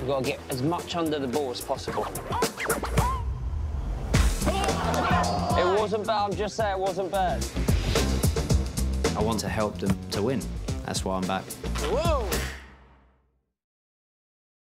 We've got to get as much under the ball as possible. It wasn't bad, I'm just saying it wasn't bad. I want to help them to win. That's why I'm back. Whoa!